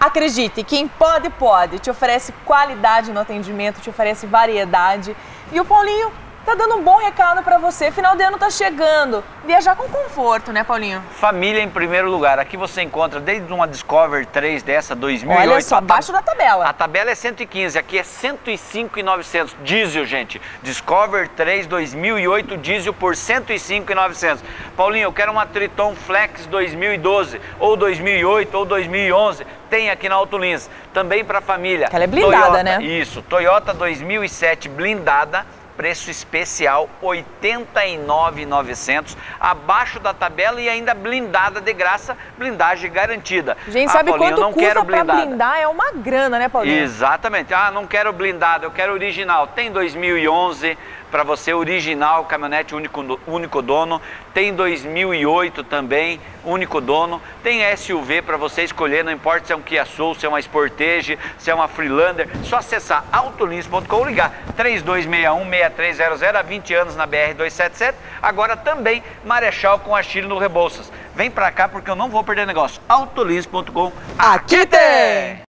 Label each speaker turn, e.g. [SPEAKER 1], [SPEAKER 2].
[SPEAKER 1] Acredite, quem pode, pode. Te oferece qualidade no atendimento, te oferece variedade. E o Paulinho tá dando um bom recado pra você. Final de ano tá chegando. Viajar com conforto, né, Paulinho?
[SPEAKER 2] Família em primeiro lugar. Aqui você encontra desde uma Discover 3 dessa, 2008.
[SPEAKER 1] Olha só, abaixo da tabela.
[SPEAKER 2] A tabela é 115, aqui é 105.900. Diesel, gente. Discover 3 2008 diesel por 105.900. Paulinho, eu quero uma Triton Flex 2012, ou 2008, ou 2011. Tem aqui na Auto Lins. Também para família.
[SPEAKER 1] Ela é blindada,
[SPEAKER 2] Toyota,
[SPEAKER 1] né?
[SPEAKER 2] Isso. Toyota 2007 blindada. Preço especial, R$ 89.900, abaixo da tabela e ainda blindada de graça, blindagem garantida.
[SPEAKER 1] Gente, sabe
[SPEAKER 2] Paulinho,
[SPEAKER 1] quanto
[SPEAKER 2] não
[SPEAKER 1] custa
[SPEAKER 2] quero
[SPEAKER 1] pra
[SPEAKER 2] blindada.
[SPEAKER 1] blindar? É uma grana, né, Paulinho?
[SPEAKER 2] Exatamente. Ah, não quero blindado, eu quero original. Tem 2011 para você, original, caminhonete único dono. Tem 2008 também, único dono. Tem SUV para você escolher, não importa se é um Kia Soul, se é uma Sportage, se é uma Freelander. Só acessar autolins.com ou ligar 3261-6300, há 20 anos na BR-277. Agora também Marechal com Achille no Rebouças. Vem para cá porque eu não vou perder negócio. autolins.com.
[SPEAKER 1] Aqui tem!